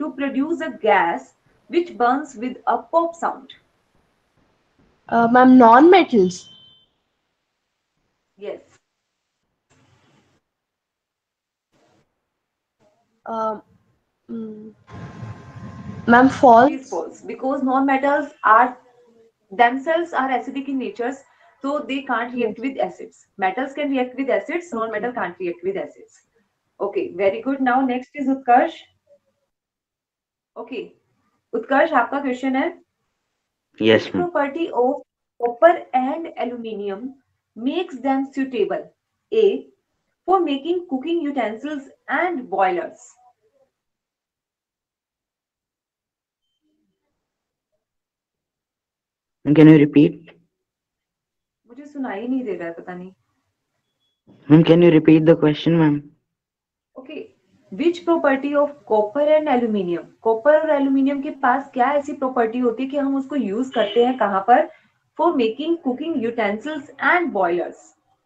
to produce a gas which burns with a pop sound? Ma'am, non-metals. Yes. Um, mm, Ma'am, It is false. false because non-metals are themselves are acidic in nature, so they can't react Yes. with acids. Metals can react with acids, Okay. non-metal can't react with acids. Okay, very good. Now next is Utkarsh. Okay, Utkarsh, आपका question है, Yes, which ma'am. property of copper and aluminium makes them suitable? A, for making cooking utensils and boilers. Can you repeat? मुझे सुनाई नहीं दे रहा है, पता नहीं. Ma'am, can you repeat the question, ma'am? Okay, which property of copper and aluminium, copper और aluminium के पास क्या ऐसी प्रॉपर्टी होती है कि हम उसको यूज करते हैं कहां पर? For making cooking utensils and boilers.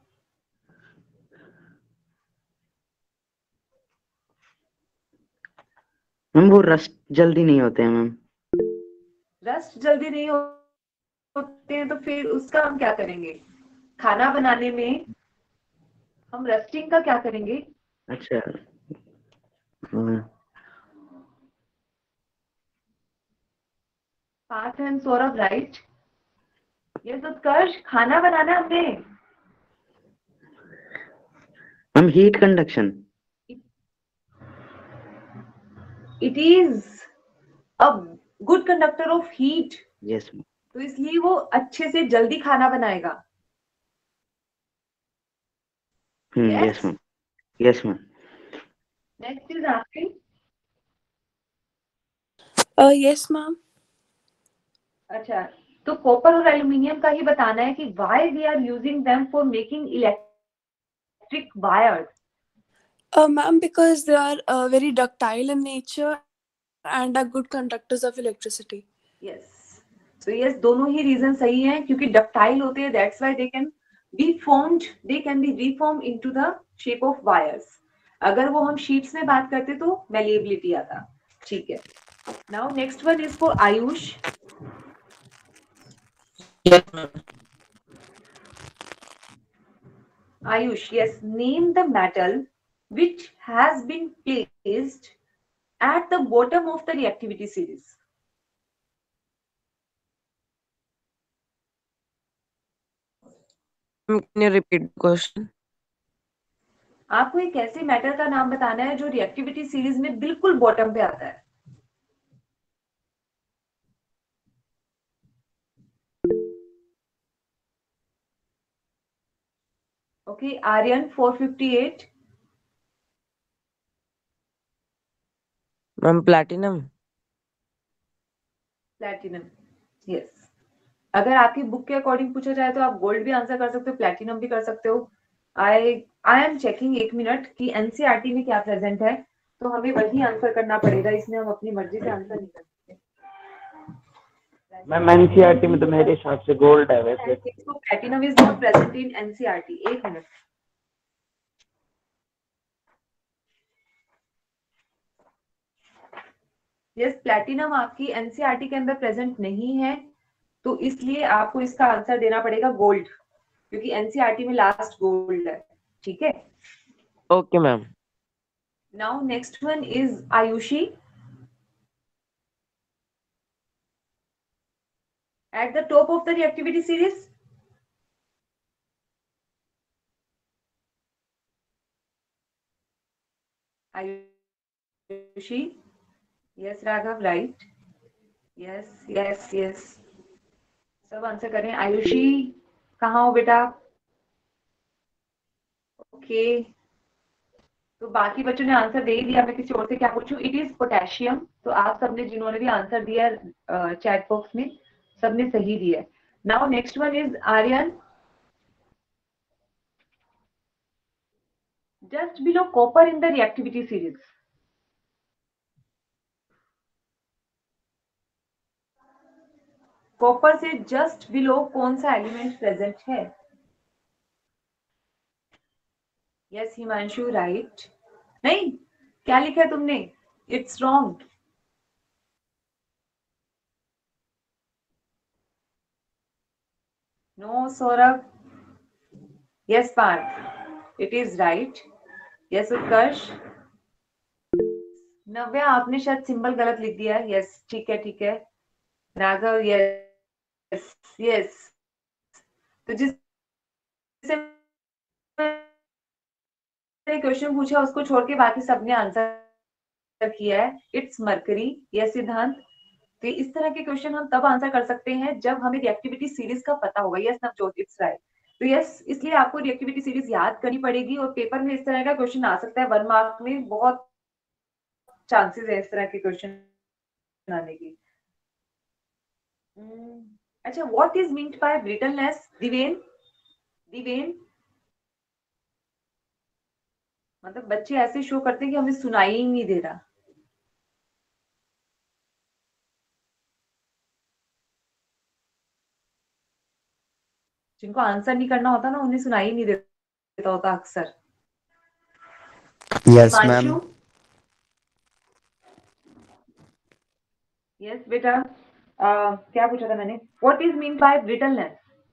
Ma'am वो रस्ट जल्दी नहीं होते हैं मैम. रस्ट जल्दी नहीं होते हैं तो फिर उसका हम क्या करेंगे? खाना बनाने में हम रस्टिंग का क्या करेंगे? अच्छा. Parth and Saurabh, right? Yes Utkarsh, खाना बनाना हमने. Ma'am heat conduction. It is a good conductor of heat, yes ma'am. तो इसलिए वो अच्छे से जल्दी खाना बनाएगा. Yes ma'am. Yes ma'am. Next is Afreen. Yes, ma'am. अच्छा, तो कॉपर और एल्यूमिनियम का ही बताना है कि why we are using them for making electric wires. Ma'am, because they are very ductile in nature and are good conductors of electricity. Yes, तो yes, दोनों ही रीजन सही हैं क्योंकि डक्टाइल होते हैं, that's why they can be formed, they can be reform into the shape of wires. अगर वो हम शीट्स में बात करते तो मैलिएबिलिटी आता. ठीक है. Now next one is for Ayush. Yes, ma'am. Ayush, yes, name the metal which has been placed at the bottom of the reactivity series. Can you repeat the question? आपको एक ऐसे मेटल का नाम बताना है जो रिएक्टिविटी सीरीज में बिल्कुल बॉटम पे आता है. Okay, Aryan 458. Ma'am, platinum. Platinum, yes. अगर आपकी बुक के अकॉर्डिंग पूछा जाए तो आप गोल्ड भी आंसर कर सकते हो, प्लैटिनम भी कर सकते हो. आई आई एम चेकिंग, एक मिनट, कि एनसीईआरटी में क्या प्रेजेंट है, तो हमें वही आंसर करना पड़ेगा, इसमें हम अपनी मर्जी से आंसर नहीं कर सकते. मैम एनसीईआरटी में तो मेरे हिसाब से गोल्ड है वैसे. Platinum is not present in minute. एक मिनट. यस, प्लैटिनम आपकी एनसीईआरटी के अंदर प्रेजेंट नहीं है, तो इसलिए आपको इसका आंसर देना पड़ेगा गोल्ड, क्योंकि एनसीईआरटी में लास्ट गोल्ड है. ठीक है. Okay, ma'am. Now next one is Ayushi. At the top of the reactivity series, Ayushi. Yes Raghav, right. Yes yes yes, सब आंसर करें. आयुषी, कहाँ हो बेटा? ओके, तो बाकी बच्चों ने आंसर दे ही दिया, मैं किसी और से क्या पूछूं? It is potassium. तो आप सबने जिन्होंने भी आंसर दिया चैट बॉक्स में, सबने सही दिया. Now next one is Aryan. Just below copper in the reactivity series, copper से जस्ट बिलो कौन सा एलिमेंट प्रेजेंट है? Yes Himanshu, right. नहीं, क्या लिखा है तुमने? It's wrong. No, Saurabh. Yes, Parth. It is right. Yes, Utkarsh. Navya आपने शायद सिंबल गलत लिख दिया है. यस, ठीक है, ठीक है. Raghav, yes, yes. तो जिससे क्वेश्चन पूछा उसको छोड़ के बाकी सबने आंसर किया है. It's mercury. यस, सिद्धांत. तो इस तरह के क्वेश्चन हम तब आंसर कर सकते हैं जब हमें रिएक्टिविटी सीरीज का पता होगा. Yes Navjot, it's right. तो यस, इसलिए आपको रिएक्टिविटी सीरीज याद करनी पड़ेगी और पेपर में इस तरह का क्वेश्चन आ सकता है. 1 मार्क में बहुत चांसेस है इस तरह के क्वेश्चन आने की. अच्छा, what is meant by brittleness? Diven, Diven. मतलब बच्चे ऐसे शो करते हैं कि हमें सुनाई ही नहीं दे रहा. जिनको आंसर नहीं करना होता ना, उन्हें सुनाई नहीं देता होता अक्सर. Yes ma'am. हिमांशु. यस बेटा. क्या पूछा था मैंने? What is mean by brittleness?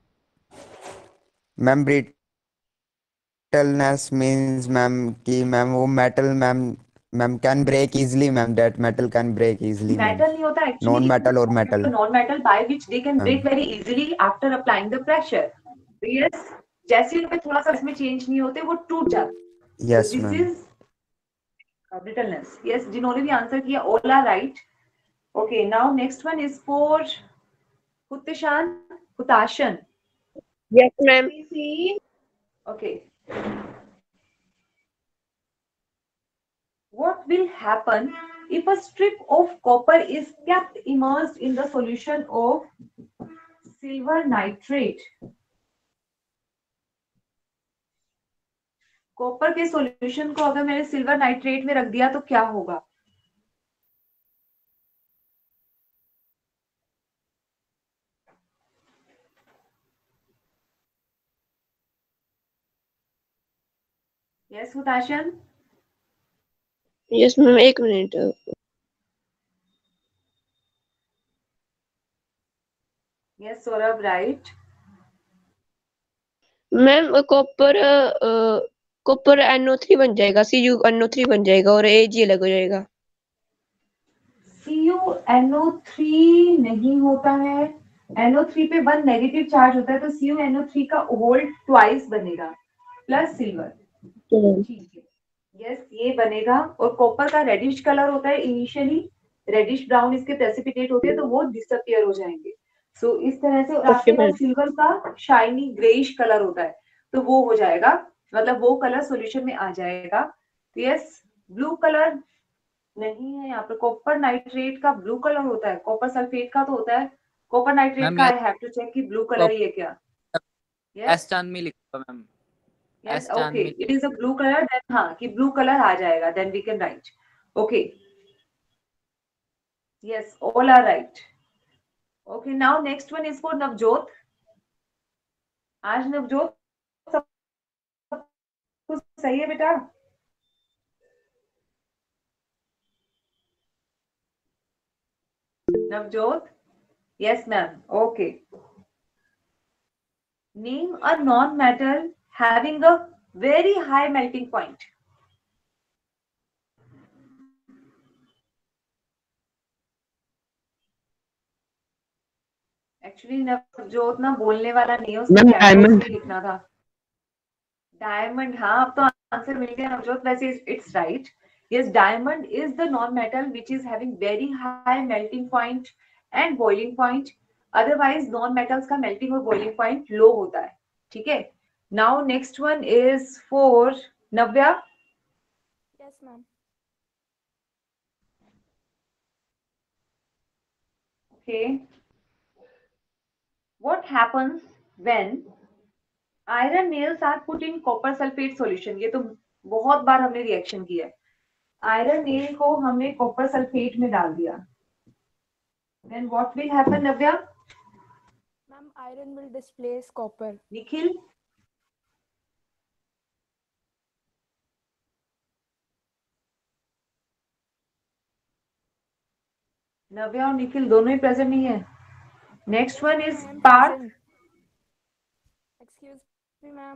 Ma'am brittleness means ma'am कि मैम वो metal ma'am can break easily ma'am. That metal can break easily ma'am. Metal नहीं होता नॉन एक्चुअली. मेटल और metal non metal by which they can ma'am. Break very easily after applying the pressure. Yes, जैसे उनमें थोड़ा सा इसमें change नहीं होते वो टूट जाते. Yes this ma'am. Is brittleness. Yes, जिन्होंने भी आंसर किया all are right. Okay, now next one is for Hutashan. Hutashan. Yes, ma'am. Okay. What will happen if a strip of copper is kept immersed in the solution of silver nitrate? Copper के solution को अगर मैंने silver nitrate में रख दिया तो क्या होगा? यस हुताशन. Yes, ma'am. एक minute. Yes Saurabh, right. Ma'am copper NO3 बन जाएगा. CuNO3 बन जाएगा और AG अलग हो जाएगा. CuNO3 नहीं होता है. NO3 पे 1 नेगेटिव चार्ज होता है तो CuNO3 का होल ट्वाइस बनेगा प्लस सिल्वर. ठीक है. यस, ये बनेगा. और कॉपर का रेडिश कलर होता है इनिशियली. रेडिश ब्राउन इसके प्रेसिपिटेट होते हैं तो वो डिसअपियर हो जाएंगे. सो इस तरह से. और आपके Okay, पास ma'am. सिल्वर का शाइनी ग्रेइश कलर होता है तो वो हो जाएगा. मतलब वो कलर सॉल्यूशन में आ जाएगा. यस, ब्लू कलर नहीं है यहाँ पे. कॉपर नाइट्रेट का ब्लू कलर होता है. कॉपर सल्फेट का तो होता है. कॉपर नाइट्रेट मैम का yes I have to check कि ब्लू कलर ही है क्या. एस यस, चांद में लिखा मैम. yes, एस चांद okay, में. it is a blue color. Then हाँ कि blue color आ जाएगा. Then we can write. Okay. Yes, all are right. Okay, now next one is for Navjot. आज नवजोत सब कुछ सही है बेटा? Navjot? Yes, ma'am. Okay. Name a non-metal having a very high melting point. Actually Navjot ना बोलने वाला नहीं है. उसको मैम चैट बॉक्स डायमंड. में लिखना था. डायमंड. हाँ, अब तो आंसर मिल गया नवजोत. वैसे it's right. Yes, diamond is the non-metal which is having very high melting point and boiling point. Otherwise, non-metals का melting और boiling point low होता है. ठीक है. Now next one is for Navya. Yes, ma'am. Okay. What happens when iron nails are put in copper sulfate solution? ये तो बहुत बार हमने रिएक्शन किया है. आयरन नेल को हमने कॉपर सल्फेट में डाल दिया. Then what will happen, Navya? Ma'am, iron will displace copper. Nikhil. नव्या और निखिल दोनों ही प्रेजेंट नहीं है. Next one is I am Parth. present. ma'am.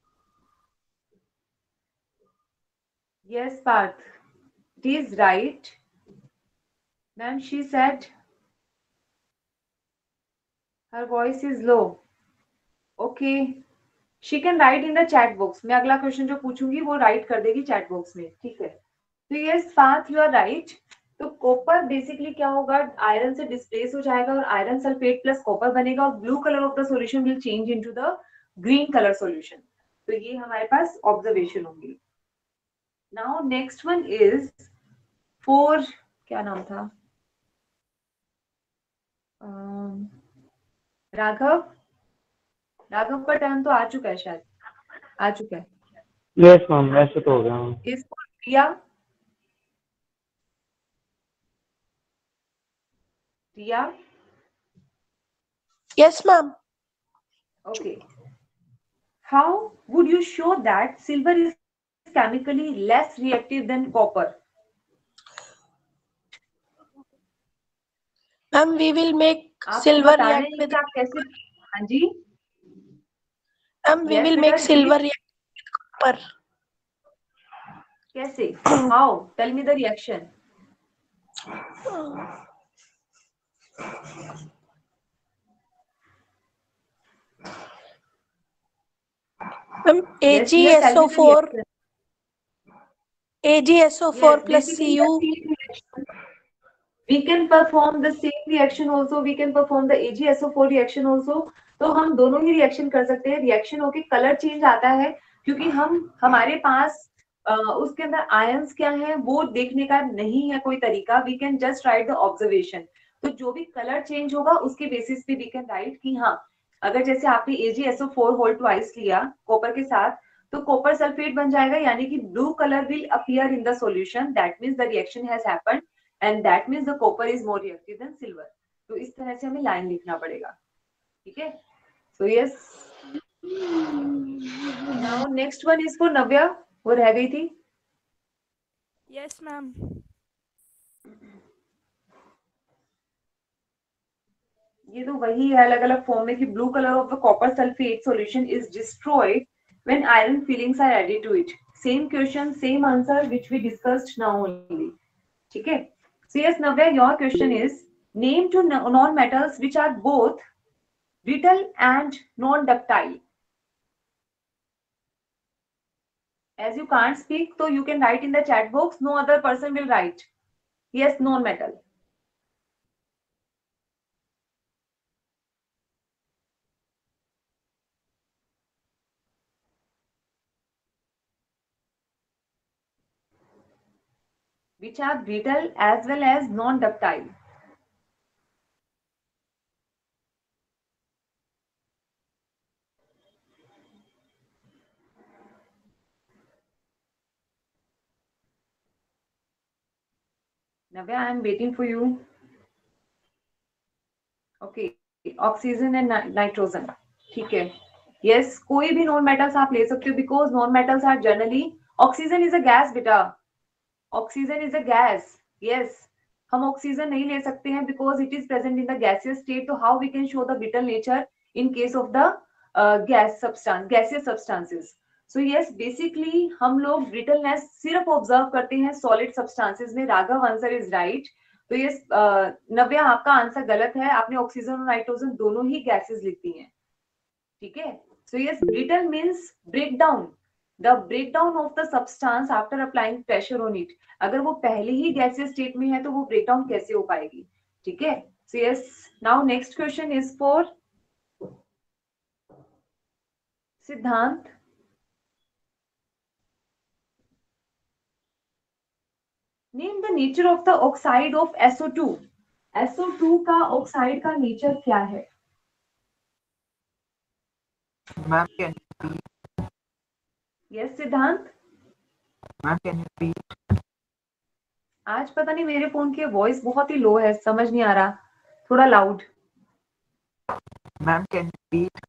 Yes, Parth. It is right. Ma'am, she said her voice is low. Okay. She can write in the chat box. मैं अगला question जो पूछूंगी वो right कर देगी चैट बॉक्स में, ठीक है? तो yes Parth, you are right. तो कॉपर बेसिकली क्या होगा, आयरन से डिस्प्लेस हो जाएगा और आयरन सल्फेट प्लस कॉपर बनेगा और blue colour of the solution will change into the green colour solution. तो ये हमारे पास ऑब्जर्वेशन होंगी. Now next one is for, क्या नाम था, राघव. राघव का टर्न तो आ चुका है, शायद आ चुका है. यस मैम, वैसे तो हो गया ma'am. Is for Priya. Priya. Yes, ma'am. Okay. How would you show that silver is chemically less reactive than copper? Ma'am, we will make आपको silver बताना react है with. कि आप कैसे. हाँ जी. Ma'am, we Yes, will बेटा, make repeat. silver react with copper. कैसे? How? Tell me the reaction. Ma'am, Yes, dear, tell me the AgSO4, reaction. AgSO4 Yes, plus basically the Cu. same reaction. We can perform the same reaction also. We can perform the AgSO4 reaction also. तो हम दोनों ही reaction कर सकते हैं. Reaction होके colour change आता है क्योंकि हमारे पास उसके अंदर आयंस क्या है वो देखने का नहीं है कोई तरीका. We can just write the observation. तो जो भी कलर चेंज होगा उसके बेसिस पे वी कैन राइट कि हाँ, अगर जैसे आपने AgSO4 होल ट्वाइस लिया कॉपर के साथ तो कॉपर सल्फेट बन जाएगा, यानी कि blue colour will appear in the solution. That means the reaction has happened and that means the copper is more reactive than silver. तो इस तरह से हमें लाइन लिखना पड़ेगा, ठीक है? So yes. Now next one is for नव्या. वो रह गई थी. Yes, ma'am. ये तो वही है अलग अलग फॉर्म में कि blue colour of the copper sulphate solution is destroyed when iron filings are added to it. Same question same answer which we discussed now only, ठीक है? So yes, Navya, your question is name two non-metals which are both brittle and non-ductile. As you can't speak, so you can write in the chat box. No other person will write. Yes, non-metal. Which are brittle as well as non-ductile. Navya, I am waiting for you. Okay, oxygen and nitrogen, ठीक है? Yes, कोई भी non metals आप ले सकते हो because non metals are generally. Oxygen is a gas बेटा. Oxygen is a gas. Yes, हम ऑक्सीजन नहीं ले सकते हैं because it is present in the gaseous state. तो how we can show the brittle nature in case of the gas substance, gaseous substances. So yes, basically हम लोग brittleness सिर्फ observe करते हैं सॉलिड सब्सटेंसेस में. Raghav answer is right. तो ये नव्या आपका आंसर गलत है. आपने ऑक्सीजन और नाइट्रोजन दोनों ही गैसेस लिखती हैं, ठीक है? So yes, brittle means break down, the breakdown of the substance after applying pressure on it. अगर वो पहले ही गैसियस स्टेट में है तो वो ब्रेकडाउन कैसे हो पाएगी, ठीक है? So yes, now next question is for Siddhant. Name the nature of the oxide of SO2. SO2 का ऑक्साइड का नेचर क्या है? Ma'am can yes Siddhant. Ma'am can you repeat? आज पता नहीं मेरे फोन की वॉइस बहुत ही लो है, समझ नहीं आ रहा. थोड़ा loud. Ma'am can you repeat?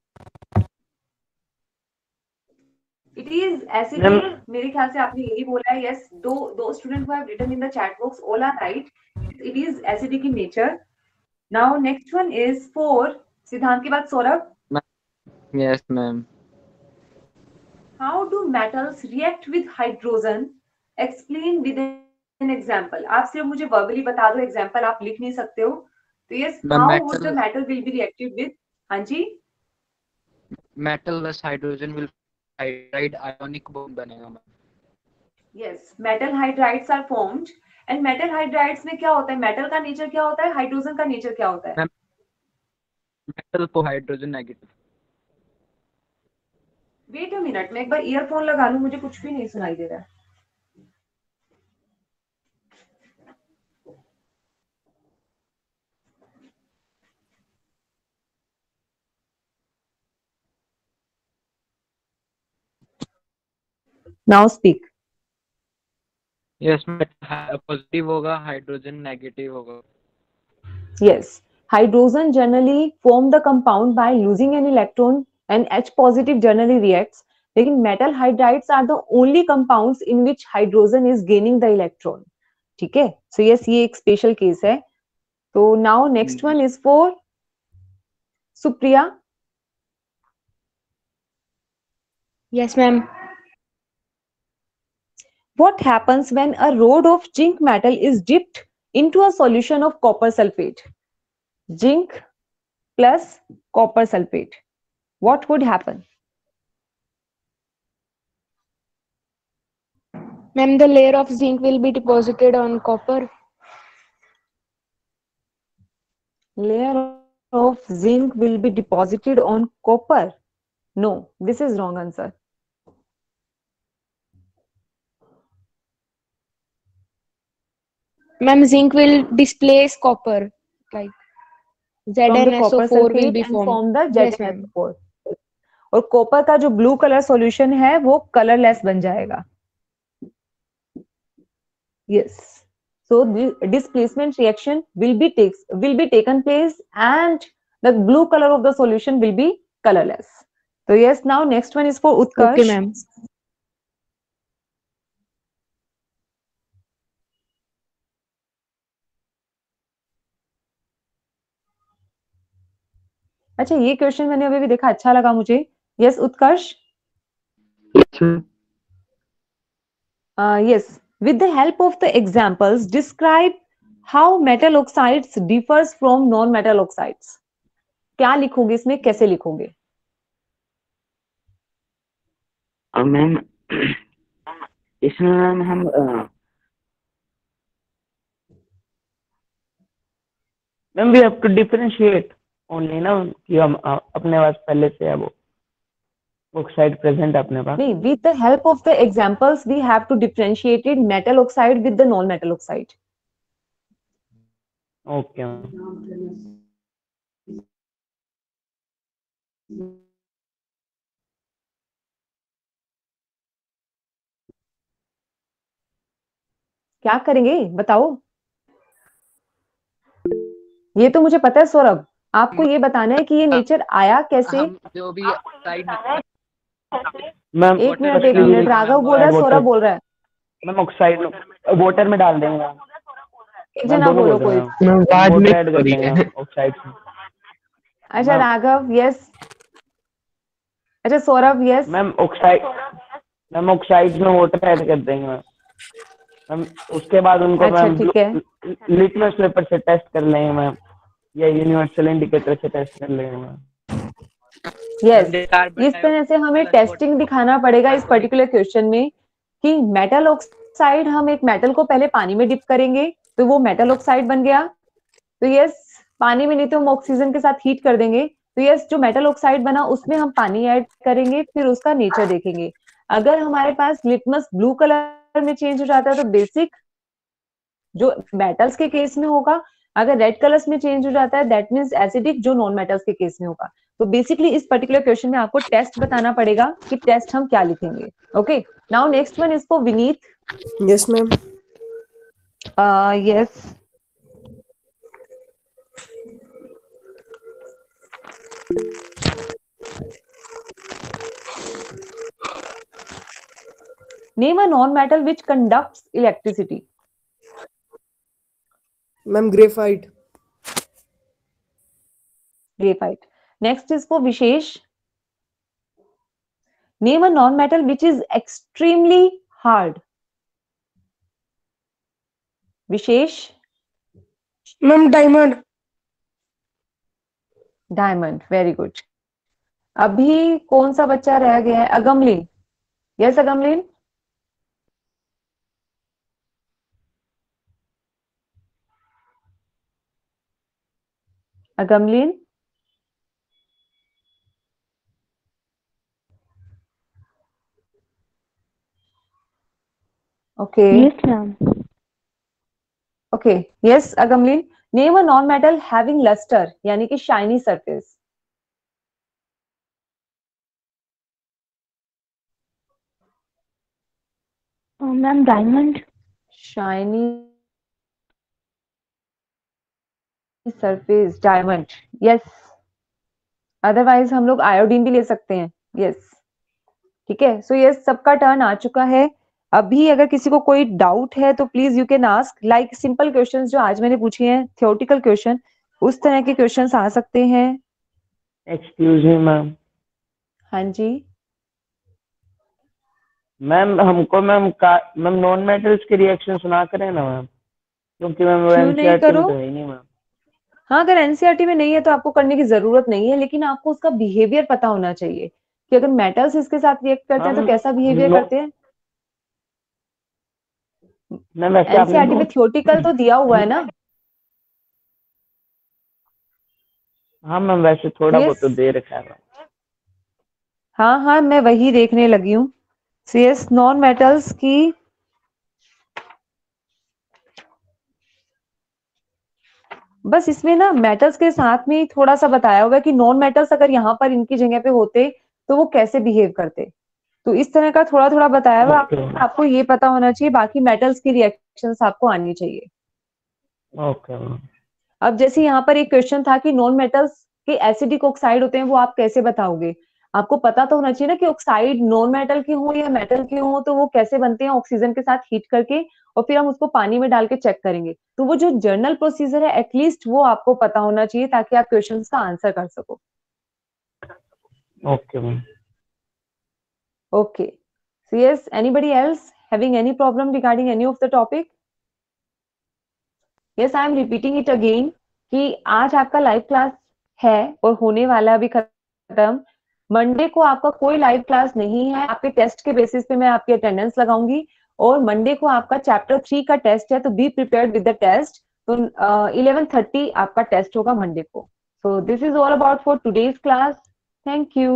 It is acidic. मेरे ख्याल से आपने यही बोला है. यस, दो student who have written in the chat box all are right. It is acidic in nature. Now next one is for Siddhant के बाद Saurabh. Yes, ma'am. how do metals react with hydrogen? Explain with an example. आप सिर्फ मुझे verbally बता दो, example आप लिख नहीं सकते हो. तो yes, Ma'am, how would the metal will be reacted with? हाँ जी. metal plus hydrogen will hydride ionic bond बनेगा ma'am. Yes, metal hydrides are formed. And metal hydrides में क्या होता है? Metal का nature क्या होता है? Hydrogen का nature क्या होता है? Ma'am, metal for hydrogen negative. Wait a minute, मैं एक बार ईयरफोन लगा लूं, मुझे कुछ भी नहीं सुनाई दे रहा है. Now speak. Yes, metal positive होगा, hydrogen negative होगा. Yes, hydrogen generally form the compound by losing an electron and H positive generally reacts. लेकिन metal hydrides are the only compounds in which hydrogen is gaining the electron. ठीक है? So yes, ये एक special case है. So now next one is for Supriya. Yes, ma'am. What happens when a rod of zinc metal is dipped into a solution of copper sulfate? Zinc plus copper sulfate. What would happen? Ma'am, the layer of zinc will be deposited on copper. Layer of zinc will be deposited on copper. No, this is wrong answer. Ma'am, zinc will displace copper. Like From the copper ZnSO4 will sulfate be and formed. form the Yes, ma'am. ZnSO4. और copper का जो blue colour solution है वो colourless बन जाएगा. Yes. So the displacement reaction will be taken place and the blue color of the solution will be colorless. So yes, now next one is for Utkarsh. Okay, ma'am. अच्छा, ये question मैंने अभी भी देखा, अच्छा लगा मुझे. Yes, Utkarsh. Yes. With the help of the examples, describe how metal oxides differs from non-metal oxides. क्या लिखोगे इसमें, कैसे लिखोगे? मैम इसमें मैम हम ma'am we have to differentiate only ना कि हम अपने पास पहले से है वो ऑक्साइड प्रेजेंट अपने पास. नहीं, with the help of the examples we have to differentiate metal oxide with the non-metal oxide. Okay ma'am. क्या करेंगे बताओ? ये तो मुझे पता है सौरभ, आपको ये बताना है कि ये नेचर आया कैसे. हम जो भी साइड मैम एक मिनट राघव बोल रहा है, सौरभ बोल रहा है. मैम ऑक्साइड वाटर में डाल देंगे. एक जना बोलो कोई. वाटर ऐड कर देंगे ऑक्साइड में. अच्छा राघव यस. अच्छा सौरभ यस. मैम ऑक्साइड में वाटर ऐड कर देंगे मैम. उसके बाद उनको अच्छा मैम ठीक है. लिटमस पेपर से टेस्ट कर लेंगे मैम, या यूनिवर्सल इंडिकेटर से टेस्ट कर लेंगे मैम. यस, इस तरह से हमें टेस्टिंग दिखाना पड़ेगा इस पर्टिकुलर क्वेश्चन में कि मेटल ऑक्साइड, हम एक मेटल को पहले पानी में डिप करेंगे तो वो मेटल ऑक्साइड बन गया. तो यस, पानी में नहीं तो हम ऑक्सीजन के साथ हीट कर देंगे. तो यस, जो मेटल ऑक्साइड बना उसमें हम पानी ऐड करेंगे, फिर उसका नेचर देखेंगे. अगर हमारे पास लिटमस ब्लू कलर में चेंज हो जाता है तो बेसिक जो मेटल्स के केस में होगा. अगर रेड कलर्स में चेंज हो जाता है दैट मींस एसिडिक, जो नॉन मेटल्स के केस में होगा. तो बेसिकली इस पर्टिकुलर क्वेश्चन में आपको टेस्ट बताना पड़ेगा कि टेस्ट हम क्या लिखेंगे. Okay, now next one is for Vineet. Yes, ma'am. Yes. Name a non-metal which conducts electricity. Ma'am, graphite. Graphite. Next is for Vishesh. Name a non metal which is extremely hard. Vishesh. Ma'am diamond. Diamond. Very good. अभी कौन सा बच्चा रह गया है? Agamlin. Yes Agamlin. Agamlin. Okay. Yes, ma'am. Okay. Yes Agamlin. Name a non metal having lustre यानी कि shiny surface. Ma'am, diamond. Shiny surface. Diamond. Yes. Otherwise हम लोग आयोडीन भी ले सकते हैं. यस. ठीक है. सो यस सबका टर्न आ चुका है. अभी अगर किसी को कोई डाउट है तो please you can ask. Like simple questions जो आज मैंने पूछे हैं थियोरेटिकल क्वेश्चन, उस तरह के क्वेश्चंस आ सकते हैं. Excuse me ma'am. हाँ जी. मैम हमको मैम नॉन मेटल्स के रिएक्शन सुना करें ना मैम, क्योंकि मैम वो क्यों नहीं एनसीईआरटी में करो? तो है ही नहीं मैम. हाँ अगर एनसीईआरटी में नहीं है तो आपको करने की जरूरत नहीं है, लेकिन आपको उसका बिहेवियर पता होना चाहिए कि अगर मेटल्स इसके साथ रिएक्ट करते हैं तो मैम कैसा बिहेवियर नो करते हैं. मैम वैसे आपने एनसीईआरटी में थियोरेटिकल तो दिया हुआ है ना. हाँ मैम वैसे थोड़ा बहुत तो यस. दे रखा है मैम. हाँ हाँ मैं वही देखने लगी हूँ. यस नॉन मेटल्स की बस इसमें ना मेटल्स के साथ में ही थोड़ा सा बताया हुआ है कि नॉन मेटल्स अगर यहाँ पर इनकी जगह पे होते तो वो कैसे बिहेव करते. तो इस तरह का थोड़ा थोड़ा बताया हुआ. Okay ma'am. आपको ये पता होना चाहिए, बाकी मेटल्स की रिएक्शंस आपको आनी चाहिए. Okay ma'am. अब जैसे यहाँ पर एक क्वेश्चन था कि नॉन मेटल्स के एसिडिक ऑक्साइड होते हैं, वो आप कैसे बताओगे. आपको पता तो होना चाहिए ना कि ऑक्साइड नॉन मेटल के हो या मेटल के हो तो वो कैसे बनते हैं. ऑक्सीजन के साथ हीट करके और फिर हम उसको पानी में डाल के चेक करेंगे. तो वो जो जर्नल प्रोसीजर है एटलीस्ट वो आपको पता होना चाहिए ताकि आप क्वेश्चंस का आंसर कर सको. Okay ma'am. Okay. So yes anybody else having any problem regarding any of the topic. Yes I am repeating it again कि आज आपका लाइव क्लास है और होने वाला अभी खत्म. मंडे को आपका कोई लाइव क्लास नहीं है. आपके टेस्ट के बेसिस पे मैं आपकी अटेंडेंस लगाऊंगी और मंडे को आपका चैप्टर 3 का टेस्ट है, तो be prepared with the test. तो 11:30 आपका टेस्ट होगा मंडे को. So this is all about for today's class. Thank you.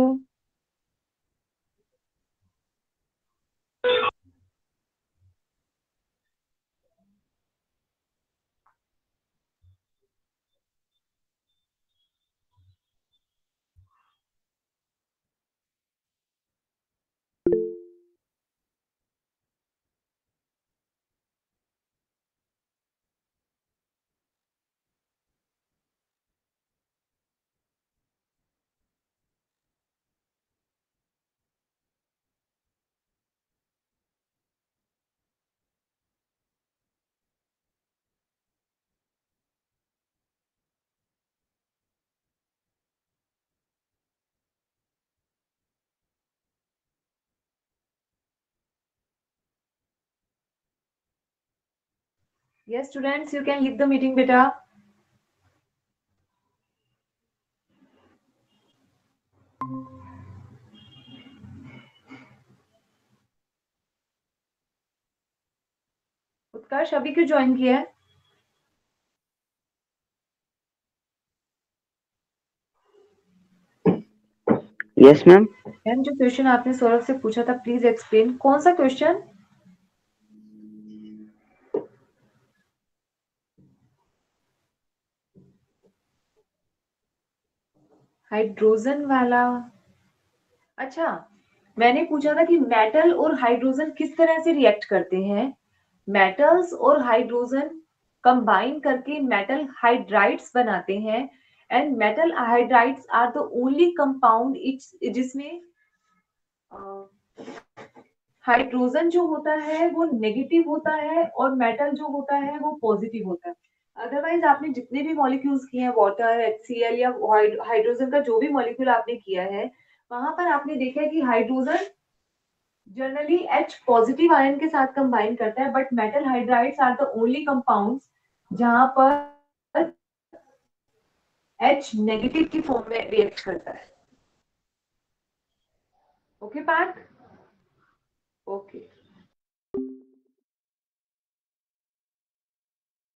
Yes, students, you can leave the meeting, beta. Utkarsh अभी क्यों ज्वाइन किया है? Yes ma'am. मैम जो क्वेश्चन आपने सौरभ से पूछा था प्लीज एक्सप्लेन. कौन सा क्वेश्चन? हाइड्रोजन वाला. अच्छा मैंने पूछा था कि मेटल और हाइड्रोजन किस तरह से रिएक्ट करते हैं. मेटल्स और हाइड्रोजन कंबाइन करके मेटल हाइड्राइड्स बनाते हैं and metal hydrides are the only compound जिसमें हाइड्रोजन जो होता है वो नेगेटिव होता है और मेटल जो होता है वो पॉजिटिव होता है. अदरवाइज आपने जितने भी मॉलिक्यूल्स किए हैं वाटर HCl या हाइड्रोजन का जो भी मॉलिक्यूल आपने किया है वहां पर आपने देखा है कि hydrogen generally H positive ion के साथ कंबाइन करता है, but metal hydrides are the only compounds जहां पर H नेगेटिव की फॉर्म में रिएक्ट करता है. ओके पार्थ? ओके.